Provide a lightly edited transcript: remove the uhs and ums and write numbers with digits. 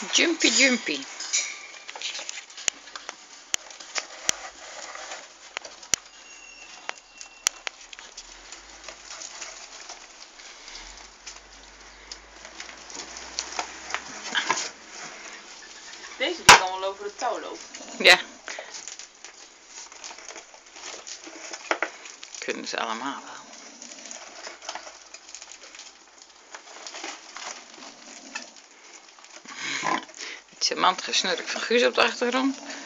Jumpy jumpy. Deze die kan wel over het touw lopen. Ja. Kunnen ze allemaal wel. Het charmant gesnurk van Guus op de achtergrond.